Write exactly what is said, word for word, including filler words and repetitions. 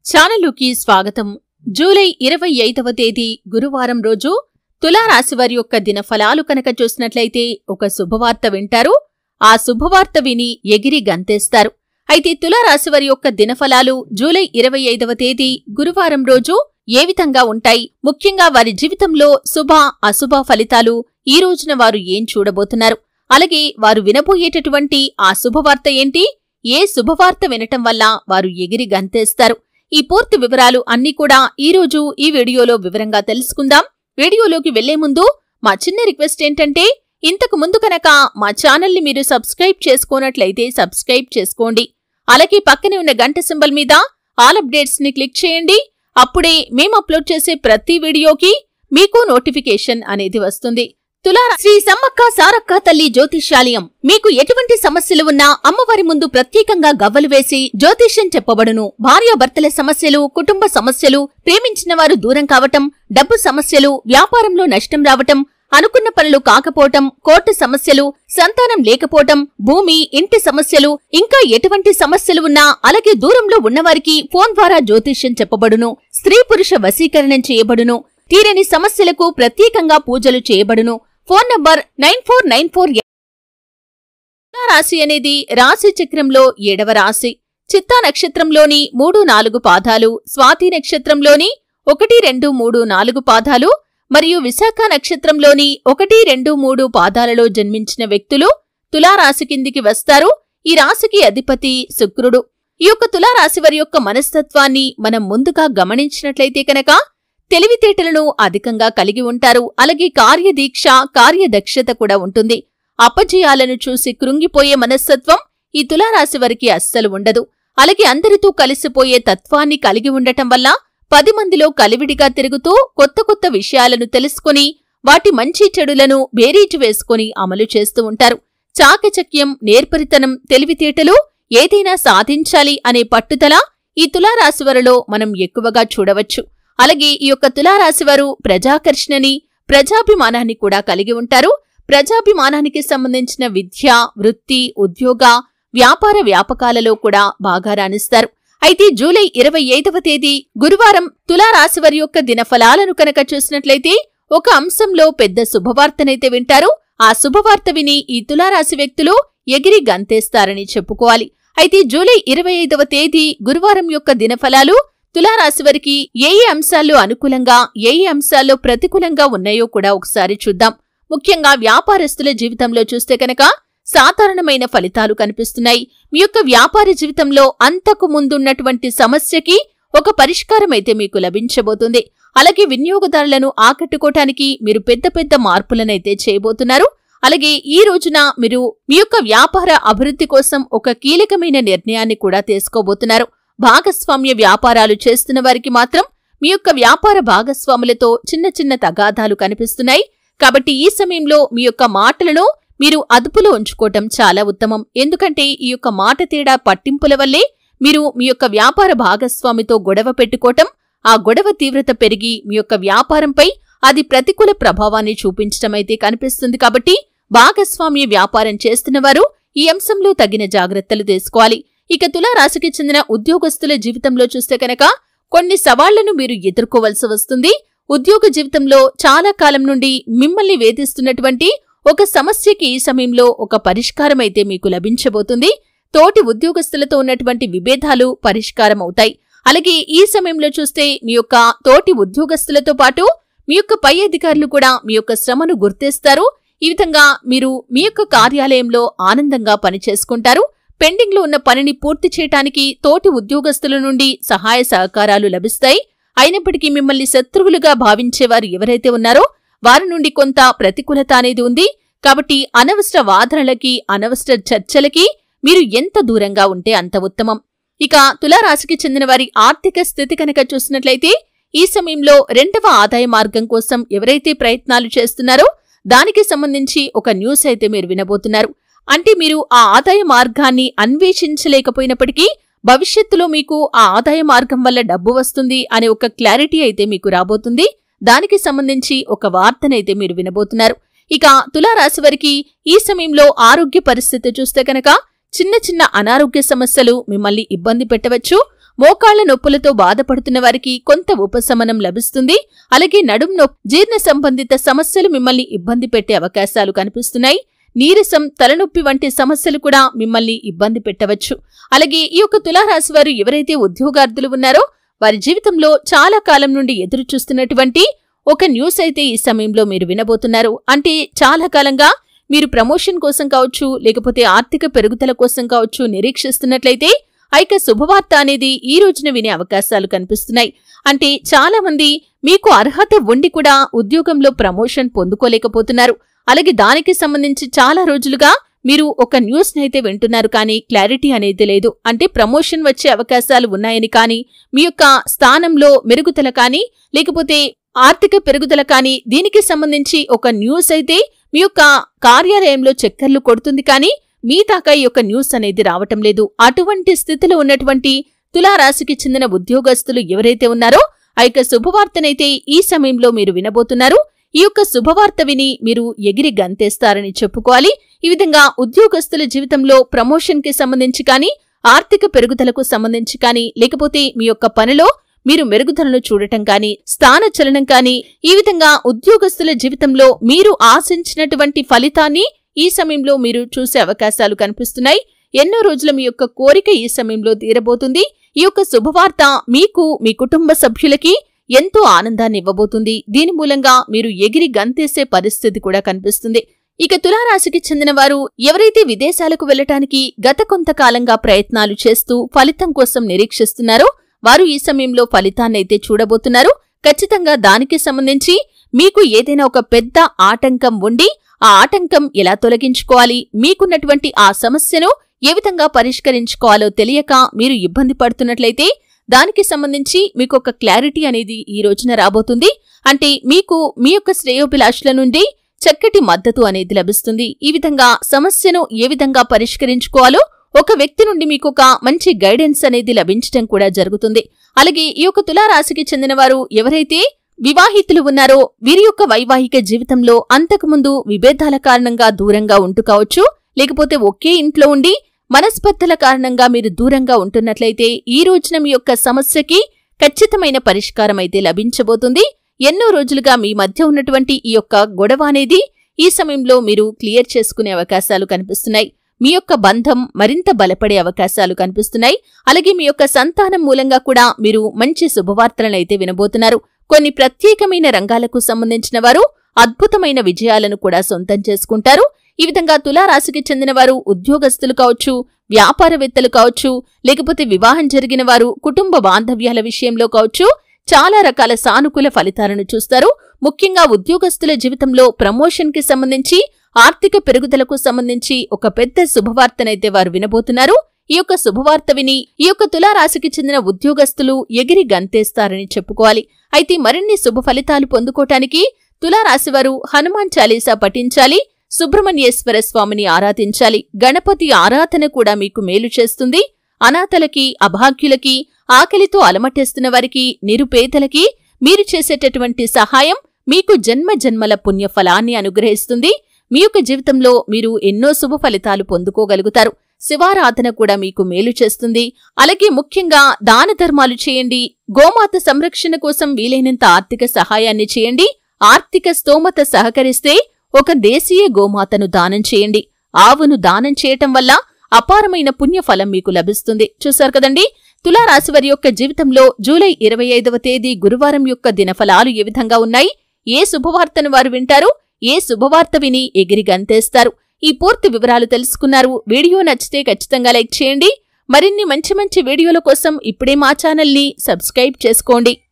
ఛానలుకి స్వాగతం. జూలై ఇరవై ఐదవ తేదీ గురువారం రోజు తులారాశి వారి యొక్క దినఫలాలు కనుక చూసినట్లయితే ఒక శుభవార్త వింటారు. ఆ శుభవార్త విని ఎగిరి గంతేస్తారు. అయితే తులారాశి వారి యొక్క దినఫలాలు జూలై ఇరవై ఐదవ తేదీ గురువారం రోజు ఏ విధంగా ఉంటాయి, ముఖ్యంగా వారి జీవితంలో శుభ అశుభ ఫలితాలు ఈ రోజున వారు ఏం చూడబోతున్నారు, అలాగే వారు వినబోయేటటువంటి ఆ శుభవార్త ఏంటి, ఏ శుభవార్త వినటం వల్ల వారు ఎగిరి గంతేస్తారు, ఈ పూర్తి వివరాలు అన్నీ కూడా ఈ రోజు ఈ వీడియోలో వివరంగా తెలుసుకుందాం. వీడియోలోకి వెళ్లే ముందు మా చిన్న రిక్వెస్ట్ ఏంటంటే, ఇంతకు ముందు కనుక మా ఛానల్ని మీరు సబ్స్క్రైబ్ చేసుకోనట్లయితే సబ్స్క్రైబ్ చేసుకోండి. అలాగే పక్కనే ఉన్న గంట సింబల్ మీద ఆల్ అప్డేట్స్ ని క్లిక్ చేయండి. అప్పుడే మేము అప్లోడ్ చేసే ప్రతి వీడియోకి మీకు నోటిఫికేషన్ అనేది వస్తుంది. తులారా శ్రీ సమ్మక్క సారక్క తల్లి జ్యోతిష్యాలయం. మీకు ఎటువంటి సమస్యలు ఉన్నా అమ్మవారి ముందు ప్రత్యేకంగా గవ్వలు వేసి జ్యోతిష్యం చెప్పబడును. భార్యాభర్తల సమస్యలు, కుటుంబ సమస్యలు, ప్రేమించిన వారు దూరం కావటం, డబ్బు సమస్యలు, వ్యాపారంలో నష్టం రావటం, అనుకున్న పనులు కాకపోవటం, కోర్టు సమస్యలు, సంతానం లేకపోవటం, భూమి, ఇంటి సమస్యలు, ఇంకా ఎటువంటి సమస్యలు ఉన్నా అలాగే దూరంలో ఉన్నవారికి ఫోన్ ద్వారా జ్యోతిష్యం చెప్పబడును. స్త్రీ పురుష వశీకరణం చేయబడును. తీరని సమస్యలకు ప్రత్యేకంగా పూజలు చేయబడును. Phone number nine four nine four. రాశి అనేది రాశి చక్రంలో ఏడవ రాశి. చిత్తా నక్షత్రంలోని మూడు నాలుగు పాదాలు, స్వాతి నక్షత్రంలోని ఒకటి రెండు మూడు నాలుగు పాదాలు మరియు విశాఖ నక్షత్రంలోని ఒకటి రెండు మూడు పాదాలలో జన్మించిన వ్యక్తులు తులారాశి కిందికి వస్తారు. ఈ రాశికి అధిపతి శుక్రుడు. ఈ యొక్క తులారాశి వారి యొక్క మనస్తత్వాన్ని మనం ముందుగా గమనించినట్లయితే కనుక తెలివితేటలను అధికంగా కలిగి ఉంటారు. అలాగే కార్యదీక్ష, కార్యదక్షత కూడా ఉంటుంది. అపజయాలను చూసి కృంగిపోయే మనస్తత్వం ఈ తులారాశి వారికి అస్సలు ఉండదు. అలాగే అందరితో కలిసిపోయే తత్వాన్ని కలిగి ఉండటం వల్ల పది మందిలో కలివిడిగా తిరుగుతూ కొత్త కొత్త విషయాలను తెలుసుకుని వాటి మంచి చెడులను బేరీజు వేసుకుని అమలు చేస్తూ ఉంటారు. చాకచక్యం, నేర్పరితనం, తెలివితేటలు, ఏదైనా సాధించాలి అనే పట్టుదల ఈ తులారాశి వారిలో మనం ఎక్కువగా చూడవచ్చు. అలాగే ఈ యొక్క తులారాశివారు ప్రజాకర్షణని, ప్రజాభిమానాన్ని కూడా కలిగి ఉంటారు. ప్రజాభిమానానికి సంబంధించిన విద్య, వృత్తి, ఉద్యోగ, వ్యాపార వ్యాపకాలలో కూడా బాగా రాణిస్తారు. అయితే జూలై ఇరవై ఐదవ తేదీ గురువారం తులారాశివారి యొక్క దినఫలాలను కనుక చూసినట్లయితే ఒక అంశంలో పెద్ద శుభవార్తనైతే వింటారు. ఆ శుభవార్త విని ఈ తులారాశి వ్యక్తులు ఎగిరి గంతేస్తారని చెప్పుకోవాలి. అయితే జూలై ఇరవై ఐదవ తేదీ గురువారం యొక్క దినఫలాలు తులారాశి వారికి ఏ ఏ అంశాల్లో అనుకూలంగా, ఏ ఏ అంశాల్లో ప్రతికూలంగా ఉన్నాయో కూడా ఒకసారి చూద్దాం. ముఖ్యంగా వ్యాపారస్తుల జీవితంలో చూస్తే కనుక సాధారణమైన ఫలితాలు కనిపిస్తున్నాయి. మీ యొక్క వ్యాపార జీవితంలో అంతకు ముందున్నటువంటి సమస్యకి ఒక పరిష్కారం అయితే మీకు లభించబోతుంది. అలాగే వినియోగదారులను ఆకట్టుకోవటానికి మీరు పెద్ద పెద్ద మార్పులనైతే చేయబోతున్నారు. అలాగే ఈ రోజున మీరు మీ యొక్క వ్యాపార అభివృద్ధి కోసం ఒక కీలకమైన నిర్ణయాన్ని కూడా తీసుకోబోతున్నారు. భాగస్వామ్య వ్యాపారాలు చేస్తున్న వారికి మాత్రం మీ యొక్క వ్యాపార భాగస్వాములతో చిన్న చిన్న తగాదాలు కనిపిస్తున్నాయి. కాబట్టి ఈ సమయంలో మీ యొక్క మాటలను మీరు అదుపులో ఉంచుకోవటం చాలా ఉత్తమం. ఎందుకంటే ఈ యొక్క మాట తేడా పట్టింపుల వల్లే మీరు మీ యొక్క వ్యాపార భాగస్వామితో గొడవ పెట్టుకోవటం, ఆ గొడవ తీవ్రత పెరిగి మీ యొక్క వ్యాపారంపై అది ప్రతికూల ప్రభావాన్ని చూపించటమైతే కనిపిస్తుంది. కాబట్టి భాగస్వామ్య వ్యాపారం చేస్తున్నవారు ఈ అంశంలో తగిన జాగ్రత్తలు తీసుకోవాలి. ఇక తులారాశికి చెందిన ఉద్యోగస్తుల జీవితంలో చూస్తే కనుక కొన్ని సవాళ్లను మీరు ఎదుర్కోవలసి వస్తుంది. ఉద్యోగ జీవితంలో చాలా కాలం నుండి మిమ్మల్ని వేధిస్తున్నటువంటి ఒక సమస్యకి ఈ సమయంలో ఒక పరిష్కారం అయితే మీకు లభించబోతుంది. తోటి ఉద్యోగస్తులతో ఉన్నటువంటి విభేదాలు పరిష్కారం అవుతాయి. అలాగే ఈ సమయంలో చూస్తే మీ యొక్క తోటి ఉద్యోగస్తులతో పాటు మీ యొక్క పై అధికారులు కూడా మీ యొక్క శ్రమను గుర్తిస్తారు. ఈ విధంగా మీరు మీ యొక్క కార్యాలయంలో ఆనందంగా పనిచేసుకుంటారు. పెండింగ్ లో ఉన్న పనిని పూర్తి చేయటానికి తోటి ఉద్యోగస్తుల నుండి సహాయ సహకారాలు లభిస్తాయి. అయినప్పటికీ మిమ్మల్ని శత్రువులుగా భావించేవారు ఎవరైతే ఉన్నారో వారి నుండి కొంత ప్రతికూలత అనేది ఉంది. కాబట్టి అనవసర వాదనలకి, అనవసర చర్చలకి మీరు ఎంత దూరంగా ఉంటే అంత ఉత్తమం. ఇక తులారాశికి చెందిన వారి ఆర్థిక స్థితి కనుక చూసినట్లయితే ఈ సమయంలో రెండవ ఆదాయ మార్గం కోసం ఎవరైతే ప్రయత్నాలు చేస్తున్నారో దానికి సంబంధించి ఒక న్యూస్ అయితే మీరు వినబోతున్నారు. అంటే మీరు ఆ ఆదాయ మార్గాన్ని అన్వేషించలేకపోయినప్పటికీ భవిష్యత్తులో మీకు ఆ ఆదాయ మార్గం వల్ల డబ్బు వస్తుంది అనే ఒక క్లారిటీ అయితే మీకు రాబోతుంది. దానికి సంబంధించి ఒక వార్తనైతే మీరు వినబోతున్నారు. ఇక తులారాశి వారికి ఈ సమయంలో ఆరోగ్య పరిస్థితి చూస్తే కనుక చిన్న చిన్న అనారోగ్య సమస్యలు మిమ్మల్ని ఇబ్బంది పెట్టవచ్చు. మోకాళ్ల నొప్పులతో బాధపడుతున్న వారికి కొంత ఉపశమనం లభిస్తుంది. అలాగే నడుం నొప్పి, జీర్ణ సంబంధిత సమస్యలు మిమ్మల్ని ఇబ్బంది పెట్టే అవకాశాలు కనిపిస్తున్నాయి. నీరసం, తలనొప్పి వంటి సమస్యలు కూడా మిమ్మల్ని ఇబ్బంది పెట్టవచ్చు. అలాగే ఈ యొక్క తులారాశి వారు ఎవరైతే ఉద్యోగార్థులు ఉన్నారో వారి జీవితంలో చాలా కాలం నుండి ఎదురు చూస్తున్నటువంటి ఒక న్యూస్ అయితే ఈ సమయంలో మీరు వినబోతున్నారు. అంటే చాలా కాలంగా మీరు ప్రమోషన్ కోసం కావచ్చు, లేకపోతే ఆర్థిక పెరుగుదల కోసం కావచ్చు నిరీక్షిస్తున్నట్లయితే ఐక శుభవార్త అనేది ఈ రోజున వినే అవకాశాలు కనిపిస్తున్నాయి. అంటే చాలా మంది మీకు అర్హత ఉండి కూడా ఉద్యోగంలో ప్రమోషన్ పొందుకోలేకపోతున్నారు. అలాగే దానికి సంబంధించి చాలా రోజులుగా మీరు ఒక న్యూస్ నైతే వింటున్నారు, కానీ క్లారిటీ అనేది లేదు. అంటే ప్రమోషన్ వచ్చే అవకాశాలు ఉన్నాయని కానీ, మీ యొక్క స్థానంలో మెరుగుదల కానీ, లేకపోతే ఆర్థిక పెరుగుదల కానీ, దీనికి సంబంధించి ఒక న్యూస్ అయితే మీ యొక్క కార్యాలయంలో చక్కర్లు కొడుతుంది, కానీ మీ దాకా ఈ యొక్క న్యూస్ అనేది రావటం లేదు. అటువంటి స్థితిలో ఉన్నటువంటి తులారాశికి చెందిన ఉద్యోగస్తులు ఎవరైతే ఉన్నారో ఆ యొక్క శుభవార్తనైతే ఈ సమయంలో మీరు వినబోతున్నారు. ఈ యొక్క శుభవార్త విని మీరు ఎగిరి గంతేస్తారని చెప్పుకోవాలి. ఈ విధంగా ఉద్యోగస్తుల జీవితంలో ప్రమోషన్ కి సంబంధించి కానీ, ఆర్థిక పెరుగుదలకు సంబంధించి కానీ, లేకపోతే మీ యొక్క పనిలో మీరు మెరుగుదలను చూడటం కానీ, స్థాన చలనం కానీ, ఈ విధంగా ఉద్యోగస్తుల జీవితంలో మీరు ఆశించినటువంటి ఫలితాన్ని ఈ సమయంలో మీరు చూసే అవకాశాలు కనిపిస్తున్నాయి. ఎన్నో రోజుల మీ యొక్క కోరిక ఈ సమయంలో తీరబోతుంది. ఈ యొక్క శుభవార్త మీకు, మీ కుటుంబ సభ్యులకి ఎంతో ఆనందాన్ని ఇవ్వబోతుంది. దీని మూలంగా మీరు ఎగిరి గంతేసే పరిస్థితి కూడా కనిపిస్తుంది. ఇక తులారాశికి చెందిన వారు ఎవరైతే విదేశాలకు వెళ్లటానికి గత కొంతకాలంగా ప్రయత్నాలు చేస్తూ ఫలితం కోసం నిరీక్షిస్తున్నారో వారు ఈ సమయంలో ఫలితాన్నైతే చూడబోతున్నారు. ఖచ్చితంగా దానికి సంబంధించి మీకు ఏదైనా ఒక పెద్ద ఆటంకం ఉండి ఆ ఆటంకం ఎలా తొలగించుకోవాలి, మీకున్నటువంటి ఆ సమస్యను ఏ విధంగా పరిష్కరించుకోవాలో తెలియక మీరు ఇబ్బంది పడుతున్నట్లయితే దానికి సంబంధించి మీకు ఒక క్లారిటీ అనేది ఈ రోజున రాబోతుంది. అంటే మీకు మీ యొక్క శ్రేయోభిలాషుల నుండి చక్కటి మద్దతు అనేది లభిస్తుంది. ఈ విధంగా సమస్యను ఏ విధంగా పరిష్కరించుకోవాలో ఒక వ్యక్తి నుండి మీకు ఒక మంచి గైడెన్స్ అనేది లభించడం కూడా జరుగుతుంది. అలాగే ఈ యొక్క తులారాశికి చెందిన వారు ఎవరైతే వివాహితులు ఉన్నారో వీరి యొక్క వైవాహిక జీవితంలో అంతకుముందు విభేదాల కారణంగా దూరంగా ఉంటూ కావచ్చు, లేకపోతే ఒకే ఇంట్లో ఉండి మనస్పర్ధల కారణంగా మీరు దూరంగా ఉంటున్నట్లయితే ఈ రోజున మీ యొక్క సమస్యకి ఖచ్చితమైన పరిష్కారం అయితే లభించబోతుంది. ఎన్నో రోజులుగా మీ మధ్య ఉన్నటువంటి ఈ యొక్క గొడవ అనేది ఈ సమయంలో మీరు క్లియర్ చేసుకునే అవకాశాలు కనిపిస్తున్నాయి. మీ యొక్క బంధం మరింత బలపడే అవకాశాలు కనిపిస్తున్నాయి. అలాగే మీ యొక్క సంతానం మూలంగా కూడా మీరు మంచి శుభవార్తలనైతే వినబోతున్నారు. కొన్ని ప్రత్యేకమైన రంగాలకు సంబంధించిన వారు అద్భుతమైన విజయాలను కూడా సొంతం చేసుకుంటారు. ఈ విధంగా తులారాశికి చెందిన వారు ఉద్యోగస్తులు కావచ్చు, వ్యాపారవేత్తలు కావచ్చు, లేకపోతే వివాహం జరిగిన వారు కుటుంబ బాంధవ్యాల విషయంలో కావచ్చు చాలా రకాల సానుకూల ఫలితాలను చూస్తారు. ముఖ్యంగా ఉద్యోగస్తుల జీవితంలో ప్రమోషన్ కి సంబంధించి, ఆర్థిక పెరుగుదలకు సంబంధించి ఒక పెద్ద శుభవార్తనైతే వారు వినబోతున్నారు. ఈ యొక్క శుభవార్త విని ఈ యొక్క తులారాశికి చెందిన ఉద్యోగస్తులు ఎగిరి గంతేస్తారని చెప్పుకోవాలి. అయితే మరిన్ని శుభ ఫలితాలు పొందుకోవటానికి తులారాశివారు హనుమాన్ చాలీసా పఠించాలి, సుబ్రహ్మణ్యేశ్వర స్వామిని ఆరాధించాలి. గణపతి ఆరాధన కూడా మీకు మేలు చేస్తుంది. అనాథలకి, అభాగ్యులకి, ఆకలితో అలమటేస్తున్న వారికి, నిరుపేదలకి మీరు చేసేటటువంటి సహాయం మీకు జన్మ జన్మల పుణ్యఫలాన్ని అనుగ్రహిస్తుంది. మీ యొక్క జీవితంలో మీరు ఎన్నో శుభ ఫలితాలు పొందుకోగలుగుతారు. శివారాధన కూడా మీకు మేలు చేస్తుంది. అలాగే ముఖ్యంగా దాన ధర్మాలు చేయండి. గోమాత సంరక్షణ కోసం వీలైనంత ఆర్థిక సహాయాన్ని చేయండి. ఆర్థిక స్తోమత సహకరిస్తే ఒక దేశీయ గోమాతను దానం చేయండి. ఆవును దానం చేయటం వల్ల అపారమైన పుణ్యఫలం మీకు లభిస్తుంది. చూశారు కదండి, తులారాశివారి యొక్క జీవితంలో జూలై ఇరవై ఐదవ తేదీ గురువారం యొక్క దినఫలాలు ఏ విధంగా ఉన్నాయి, ఏ శుభవార్తను వారు వింటారు, ఏ శుభవార్త విని ఎగిరి గంతేస్తారు, ఈ పూర్తి వివరాలు తెలుసుకున్నారు. వీడియో నచ్చితే ఖచ్చితంగా లైక్ చేయండి. మరిన్ని మంచి మంచి వీడియోల కోసం ఇప్పుడే మా ఛానల్ని సబ్స్క్రైబ్ చేసుకోండి.